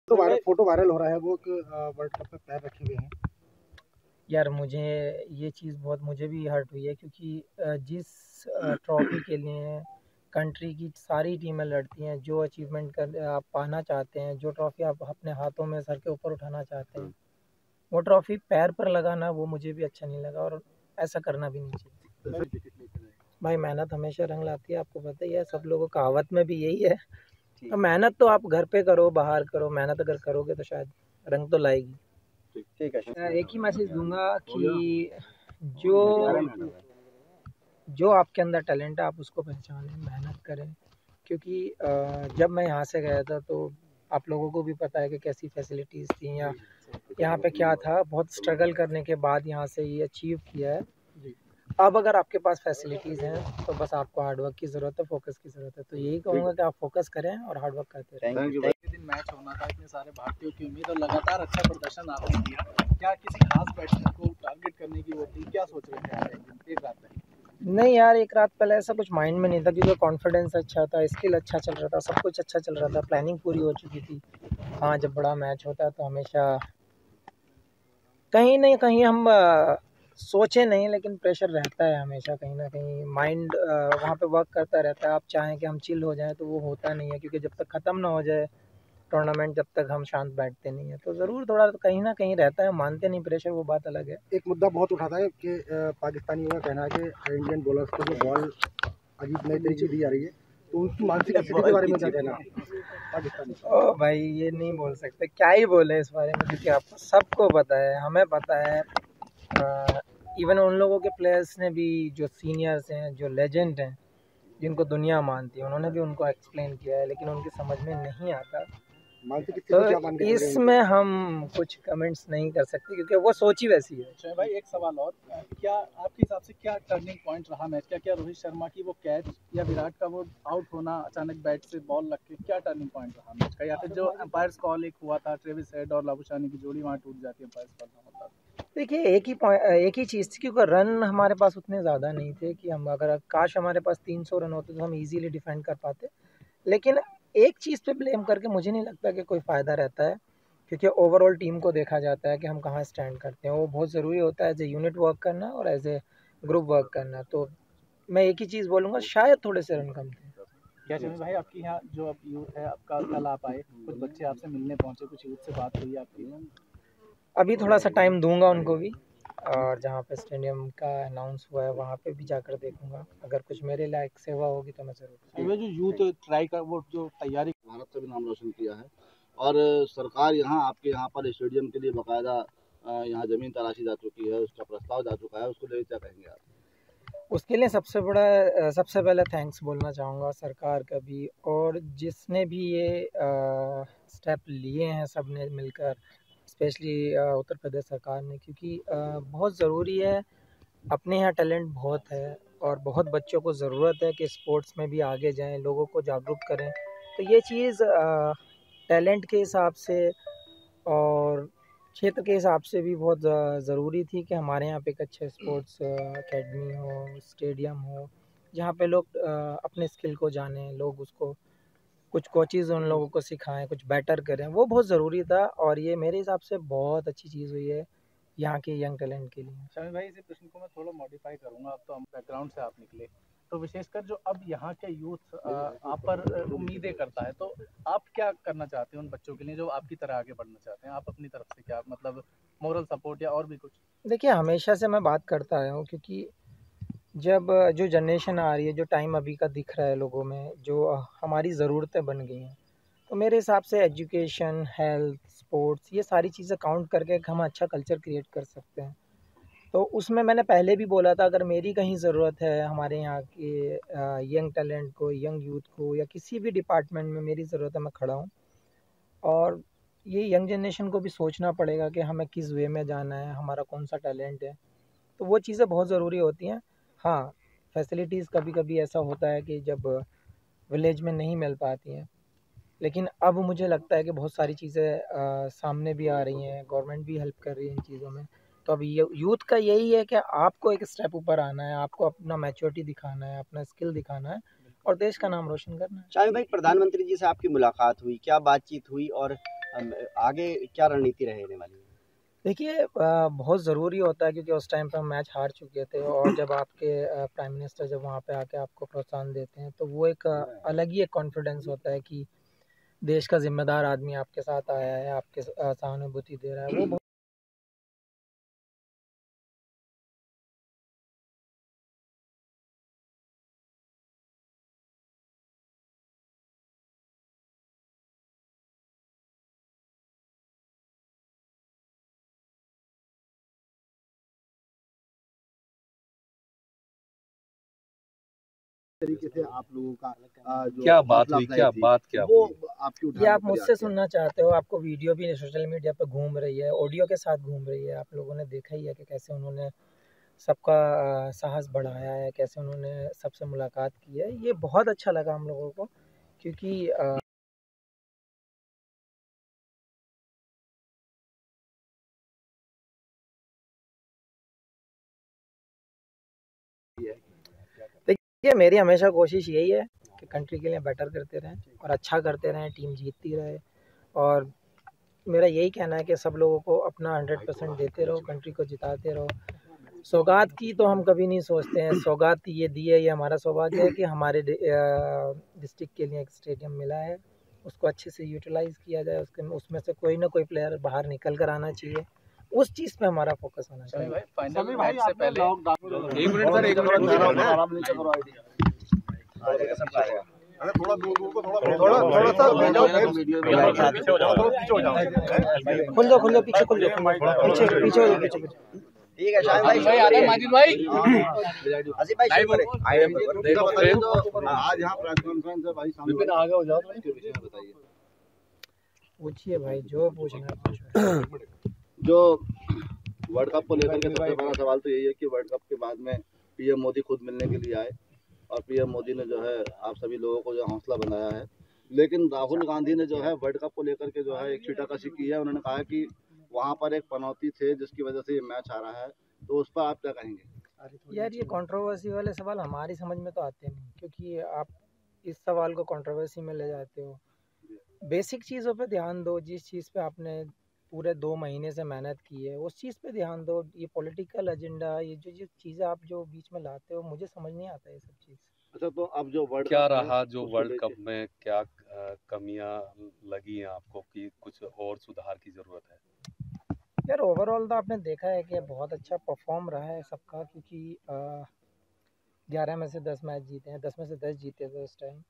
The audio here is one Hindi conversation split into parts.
फोटो वायरल हो रहा है, वो वर्ल्ड कप में पैर रखे हुए हैं। यार मुझे ये चीज़ बहुत मुझे भी हर्ट हुई है, क्योंकि जिस ट्रॉफी के लिए कंट्री की सारी टीमें लड़ती हैं, जो अचीवमेंट कर आप पाना चाहते हैं, जो ट्रॉफी आप अपने हाथों में सर के ऊपर उठाना चाहते हैं, वो ट्रॉफी पैर पर लगाना वो मुझे भी अच्छा नहीं लगा, और ऐसा करना भी नहीं चाहिए। भाई मेहनत हमेशा रंग लाती है, आपको पता ही है, सब लोगों कहावत में भी यही है। तो मेहनत तो आप घर पे करो, बाहर करो, मेहनत अगर करोगे तो शायद रंग तो लाएगी। ठीक है। एक ही मैसेज दूंगा कि जो जो आपके अंदर टैलेंट है आप उसको पहचानें, मेहनत करें। क्योंकि जब मैं यहाँ से गया था तो आप लोगों को भी पता है कि कैसी फैसिलिटीज़ थी, या यहाँ पे क्या था, बहुत स्ट्रगल करने के बाद यहाँ से ये अचीव किया है। अब अगर आपके पास फैसिलिटीज़ हैं तो बस आपको हार्डवर्क की ज़रूरत है, फोकस की ज़रूरत है। तो यही कहूँगा कि आप फोकस करें और हार्डवर्क करते रहें। Thank you. दिन मैच होना था, इतने सारे भारतीयों की उम्मीद और लगातार अच्छा प्रदर्शन आपने किया। क्या किसी खास बैट्समैन को टारगेट करने की वो थी, क्या सोच रहे थे आप एक रात में? नहीं यार, एक रात पहले ऐसा कुछ माइंड में नहीं था, क्योंकि कॉन्फिडेंस अच्छा था, स्किल अच्छा चल रहा था, सब कुछ अच्छा चल रहा था, प्लानिंग पूरी हो चुकी थी। हाँ, जब बड़ा मैच होता है तो हमेशा कहीं ना कहीं हम सोचे नहीं, लेकिन प्रेशर रहता है हमेशा, कहीं ना कहीं माइंड वहाँ पे वर्क करता रहता है। आप चाहें कि हम चिल हो जाएं तो वो होता नहीं है, क्योंकि जब तक ख़त्म ना हो जाए टूर्नामेंट, जब तक हम शांत बैठते नहीं है। तो ज़रूर थोड़ा तो कहीं ना कहीं रहता है, मानते नहीं प्रेशर, वो बात अलग है। एक मुद्दा बहुत उठाता है कि पाकिस्तानियों का कहना है कि इंडियन बॉलर्स को जो बॉल अजीब नई तरीके दी जा रही है, तो उनकी मानसिक स्थिति के बारे में क्या कहना है पाकिस्तानी? ओ भाई, ये नहीं बोल सकते, क्या ही बोले इस बारे में, क्योंकि आपको सबको पता है, हमें पता है। इवन उन लोगों के प्लेयर्स ने भी, जो सीनियर्स हैं, जो लेजेंड हैं, जिनको दुनिया मानती है, उन्होंने भी उनको एक्सप्लेन किया है, लेकिन उनकी समझ में नहीं आता। तो इसमें हम कुछ कमेंट्स नहीं कर सकते, क्योंकि वो सोच ही वैसी है। अच्छा भाई, एक सवाल और, क्या आपके हिसाब से क्या टर्निंग पॉइंट रहा मैच? क्या रोहित शर्मा की वो कैच या विराट का वो आउट होना अचानक बैट से बॉल लग के, क्या टर्निंग पॉइंट रहा मैच का? या फिर जो एम्पायर्स कॉल एक हुआ था, ट्रेविस हेड और लाबुशानी की जोड़ी वहाँ टूट जाती है, एम्पायर्स कॉल ना होता? देखिए, एक ही चीज़ थी, क्योंकि रन हमारे पास उतने ज़्यादा नहीं थे कि हम, अगर काश हमारे पास 300 रन होते तो हम इजीली डिफेंड कर पाते। लेकिन एक चीज़ पे ब्लेम करके मुझे नहीं लगता कि कोई फ़ायदा रहता है, क्योंकि ओवरऑल टीम को देखा जाता है कि हम कहाँ स्टैंड करते हैं। वो बहुत ज़रूरी होता है, एज ए यूनिट वर्क करना और एज ए ग्रुप वर्क करना। तो मैं एक ही चीज़ बोलूँगा, शायद थोड़े से रन कम थे। क्या चंद्र भाई, आपकी यहाँ जो अब यूथ है आपका, कल आप आए, कुछ बच्चे आपसे मिलने पहुँचे, कुछ यूथ से बात हुई आपकी? अभी थोड़ा सा टाइम दूंगा उनको भी, और जहाँ पे स्टेडियम का अनाउंस हुआ है वहाँ पे भी जाकर देखूंगा। अगर कुछ मेरे लायक सेवा होगी तो मैं ज़रूर। जो यूथ ट्राई कर, वो जो तैयारी, भारत का भी नाम रोशन किया है, और सरकार यहाँ आपके यहाँ पर स्टेडियम के लिए बाकायदा यहाँ ज़मीन तराशी जा चुकी है, उसका प्रस्ताव जा चुका है, उसको लेकर क्या कहेंगे आप? उसके लिए सबसे पहले थैंक्स बोलना चाहूँगा सरकार का भी, और जिसने भी ये स्टेप लिए हैं, सब ने मिलकर, स्पेशली उत्तर प्रदेश सरकार ने, क्योंकि बहुत ज़रूरी है। अपने यहाँ टैलेंट बहुत है, और बहुत बच्चों को ज़रूरत है कि स्पोर्ट्स में भी आगे जाएं, लोगों को जागरूक करें। तो ये चीज़ टैलेंट के हिसाब से और क्षेत्र के हिसाब से भी बहुत ज़रूरी थी कि हमारे यहाँ पे एक अच्छे स्पोर्ट्स एकेडमी हो, स्टेडियम हो, जहाँ पे लोग अपने स्किल को जानें, लोग उसको, कुछ कोचेज़ उन लोगों को सिखाएं, कुछ बेटर करें। वो बहुत ज़रूरी था, और ये मेरे हिसाब से बहुत अच्छी चीज़ हुई है यहाँ के यंग टैलेंट के लिए। शामिल भाई, इसी प्रश्न को मैं थोड़ा मॉडिफाई करूंगा। अब तो हम बैकग्राउंड से आप निकले, तो विशेषकर जो अब यहाँ के यूथ आप पर उम्मीदें करता है, तो आप क्या करना चाहते हैं उन बच्चों के लिए जो आपकी तरह आगे बढ़ना चाहते हैं? आप अपनी तरफ से क्या, मतलब मोरल सपोर्ट या और भी कुछ? देखिए, हमेशा से मैं बात करता आया हूँ, क्योंकि जब जो जनरेशन आ रही है, जो टाइम अभी का दिख रहा है लोगों में, जो हमारी ज़रूरतें बन गई हैं, तो मेरे हिसाब से एजुकेशन, हेल्थ, स्पोर्ट्स, ये सारी चीज़ें काउंट करके एक हम अच्छा कल्चर क्रिएट कर सकते हैं। तो उसमें मैंने पहले भी बोला था, अगर मेरी कहीं ज़रूरत है हमारे यहाँ के यंग टैलेंट को, यंग यूथ को, या किसी भी डिपार्टमेंट में मेरी ज़रूरत है, मैं खड़ा हूँ। और ये यंग जनरेशन को भी सोचना पड़ेगा कि हमें किस वे में जाना है, हमारा कौन सा टैलेंट है। तो वो चीज़ें बहुत ज़रूरी होती हैं। हाँ, फैसिलिटीज़ कभी कभी ऐसा होता है कि जब विलेज में नहीं मिल पाती हैं, लेकिन अब मुझे लगता है कि बहुत सारी चीज़ें सामने भी आ रही हैं, गवर्नमेंट भी हेल्प कर रही है इन चीज़ों में। तो अब ये यूथ का यही है कि आपको एक स्टेप ऊपर आना है, आपको अपना मैच्योरिटी दिखाना है, अपना स्किल दिखाना है, और देश का नाम रोशन करना है। शामिल भाई, प्रधानमंत्री जी से आपकी मुलाकात हुई, क्या बातचीत हुई, और आगे क्या रणनीति रहने वाली है? देखिए बहुत ज़रूरी होता है क्योंकि उस टाइम पे हम मैच हार चुके थे और जब आपके प्राइम मिनिस्टर जब वहाँ पे आके आपको प्रोत्साहन देते हैं तो वो एक अलग ही एक कॉन्फिडेंस होता है कि देश का जिम्मेदार आदमी आपके साथ आया है, आपके सहानुभूति दे रहा है। वो तरीके से आप लोगों का जो क्या बात हुई, क्या वो आपकी ये आप मुझसे सुनना चाहते हो? आपको वीडियो भी सोशल मीडिया पर घूम रही है, ऑडियो के साथ घूम रही है। आप लोगों ने देखा ही है कि कैसे उन्होंने सबका साहस बढ़ाया है, कैसे उन्होंने सबसे मुलाकात की है। ये बहुत अच्छा लगा हम लोगों को क्योंकि देखिए मेरी हमेशा कोशिश यही है कि कंट्री के लिए बेटर करते रहें और अच्छा करते रहें, टीम जीतती रहे। और मेरा यही कहना है कि सब लोगों को अपना 100% देते रहो, कंट्री को जिताते रहो। सौगात की तो हम कभी नहीं सोचते हैं, सौगात ये दी है, ये हमारा सौभाग्य है कि हमारे डिस्ट्रिक्ट के लिए एक स्टेडियम मिला है, उसको अच्छे से यूटिलाइज़ किया जाए, उसमें से कोई ना कोई प्लेयर बाहर निकल कर आना चाहिए। उस चीज़ पे हमारा फोकस होना चाहिए। भाई फाइनल मैच से पहले एक मिनट सर, एक मिनट आराम नहीं करो थोड़ा थोड़ा सा खुल जाओ पीछे खुल जाओ पीछे पीछे हो जाओ पीछे ठीक है शाहिद भाई आ रहे माजिद भाई, आसिफ भाई शुरू करें। आज यहाँ प्रेस कॉन्फ्रेंस है भाई, विपिन आगे हो जाओ। बताइए पूछिए भाई, जो पूछना है पूछो। जो वर्ल्ड कप को लेकर के सबसे बड़ा सवाल तो यही है कि वर्ल्ड कप के बाद में पीएम मोदी खुद मिलने के लिए आए और पीएम मोदी ने जो है आप सभी लोगों को जो हौसला बनाया है, लेकिन राहुल गांधी ने जो है वर्ल्ड कप को लेकर के जो है एक छीटाकशी की है। उन्होंने कहा कि वहां पर एक पनौती थे जिसकी वजह से ये मैच हारा है, तो उस पर आप क्या कहेंगे? यार ये कंट्रोवर्सी वाले सवाल हमारी समझ में तो आते नहीं, क्योंकि आप इस सवाल को कंट्रोवर्सी में ले जाते हो। बेसिक चीज़ों पे ध्यान दो, जिस चीज़ पे आपने पूरे 2 महीने से मेहनत की है उस चीज़ पे ध्यान दो। ये पॉलिटिकल एजेंडा, ये जो चीज़ें आप जो बीच में लाते हो, मुझे समझ नहीं आता ये सब चीज़। अच्छा, तो अब जो वर्ल्ड क्या कप रहा जो वर्ल्ड कप में, क्या कमियां लगी हैं आपको कि कुछ और सुधार की जरूरत है? यार ओवरऑल तो आपने देखा है कि बहुत अच्छा परफॉर्म रहा है सबका, क्योंकि 11 में से 10 मैच जीते हैं, 10 में से 10 जीते थे उस टाइम।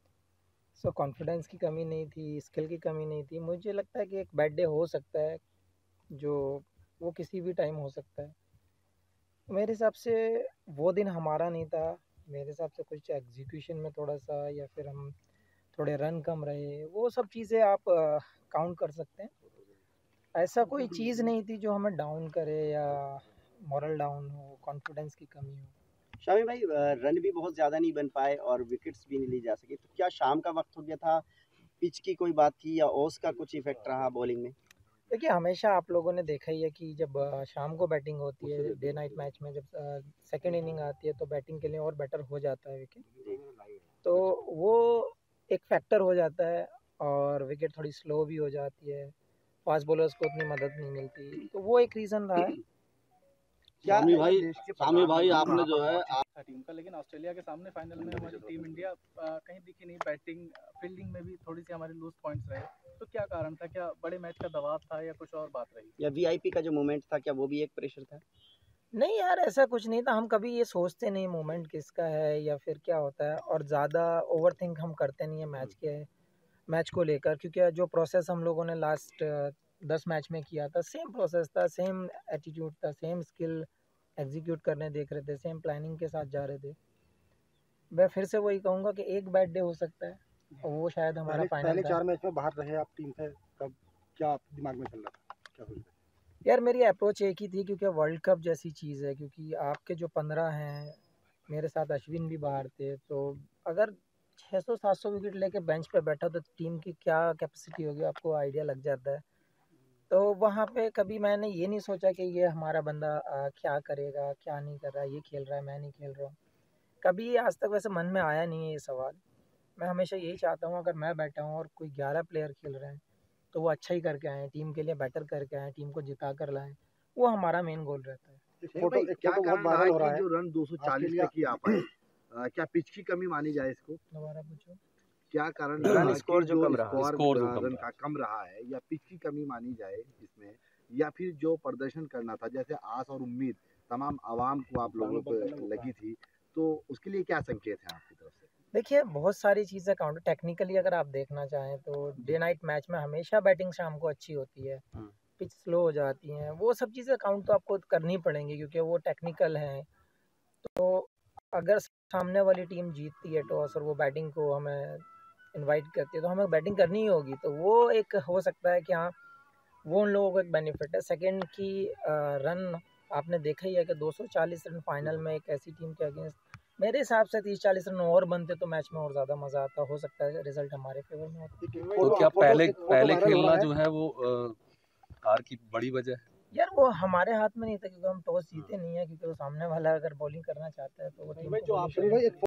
सो कॉन्फिडेंस की कमी नहीं थी, स्किल की कमी नहीं थी। मुझे लगता है कि एक बैड डे हो सकता है, जो वो किसी भी टाइम हो सकता है। मेरे हिसाब से वो दिन हमारा नहीं था। मेरे हिसाब से कुछ एग्जीक्यूशन में थोड़ा सा, या फिर हम थोड़े रन कम रहे, वो सब चीज़ें आप काउंट कर सकते हैं। ऐसा कोई चीज़ नहीं थी जो हमें डाउन करे या मॉरल डाउन हो, कॉन्फिडेंस की कमी हो। शामी भाई रन भी बहुत ज्यादा नहीं बन पाए और विकेट्स भी नहीं ली जा सकी, तो क्या शाम का वक्त हो गया था, पिच की कोई बात थी, या ओस का कुछ इफेक्ट रहा बॉलिंग में? देखिए हमेशा आप लोगों ने देखा ही है कि जब शाम को बैटिंग होती है, डे नाइट मैच में जब सेकेंड इनिंग आती है तो बैटिंग के लिए और बेटर हो जाता है विकेट, तो वो एक फैक्टर हो जाता है। और विकेट थोड़ी स्लो भी हो जाती है, फास्ट बॉलर्स को उतनी मदद नहीं मिलती, तो वो एक रीज़न रहा है। स्वामी भाई आपने जो है टीम का, लेकिन ऑस्ट्रेलिया के सामने फाइनल में हमारी टीम इंडिया कहीं दिखी नहीं। बैटिंग फील्डिंग में भी थोड़ी सी हमारे लूज पॉइंट्स रहे, तो क्या कारण था? क्या बड़े मैच का दबाव था या कुछ और बात रही? या वीआईपी का जो मोमेंट था, क्या वो भी एक प्रेशर था? नहीं यार, ऐसा कुछ नहीं था। हम कभी ये सोचते नहीं मोमेंट किसका है या फिर क्या होता है, और ज़्यादा ओवर थिंक हम करते नहीं है मैच को लेकर, क्योंकि जो प्रोसेस हम लोगों ने लास्ट 10 मैच में किया था, सेम प्रोसेस था, सेम एटीट्यूड था, सेम स्किल एग्जीक्यूट करने देख रहे थे, सेम प्लानिंग के साथ जा रहे थे। मैं फिर से वही कहूँगा कि एक बैड डे हो सकता है और वो शायद हमारा फाइनल पहले था। 4 मैच में बाहर रहे आप टीम से, तब क्या दिमाग में चल रहा था, क्या सोच रहे थे? यार मेरी अप्रोच एक ही थी, क्योंकि वर्ल्ड कप जैसी चीज़ है, क्योंकि आपके जो 15 हैं, मेरे साथ अश्विन भी बाहर थे, तो अगर 600-700 विकेट लेके बेंच पे बैठा तो टीम की क्या कैपेसिटी होगी आपको आइडिया लग जाता है। तो वहाँ पे कभी मैंने ये नहीं सोचा कि ये हमारा बंदा क्या करेगा, क्या नहीं कर रहा है, ये खेल रहा है, मैं नहीं खेल रहा हूँ। कभी आज तक वैसे मन में आया नहीं है ये सवाल। मैं हमेशा यही चाहता हूँ, अगर मैं बैठा हूँ और कोई 11 प्लेयर खेल रहे हैं तो वो अच्छा ही करके आए, टीम के लिए बेटर करके आए, टीम को जिता कर लाए, वो हमारा मेन गोल रहता है। क्या कारण रहा है कि जो रन 240 पे किया आप क्या पिच की कमी मानी जाए इसको? दोबारा पूछो। क्या कारण रन रहा स्कोर कि जो कम रहा, स्कोर रन का कम रहा है, या पिच की कमी मानी जाए इसमें, या फिर जो प्रदर्शन करना था जैसे आस और उम्मीद तमाम आवाम को आप लोगों को लगी थी, तो उसके लिए क्या संकेत है आपकी तरफ से? देखिए बहुत सारी चीज़ें काउंटर टेक्निकली अगर आप देखना चाहें तो डे नाइट मैच में हमेशा बैटिंग शाम को अच्छी होती है, पिच स्लो हो जाती हैं, वो सब चीज़ें काउंट तो आपको करनी पड़ेंगी क्योंकि वो टेक्निकल हैं। तो अगर सामने वाली टीम जीतती है टॉस और वो बैटिंग को हमें इनवाइट करती है तो हमें बैटिंग करनी ही होगी, तो वो एक हो सकता है कि हाँ वो उन लोगों को एक बेनिफिट है। सेकंड की रन आपने देखा ही है कि 240 रन फाइनल में एक ऐसी टीम के अगेंस्ट, मेरे हिसाब से 30-40 रन और बनते तो मैच में और ज़्यादा मज़ा आता, हो सकता है रिजल्ट हमारे फेवर में होता। तो क्या पहले खेलना जो है वो हार की बड़ी वजह है? यार वो हमारे हाथ में नहीं था क्योंकि हम टॉस जीते नहीं है, क्योंकि वो सामने वाला अगर बॉलिंग करना चाहता है तो वो टीम को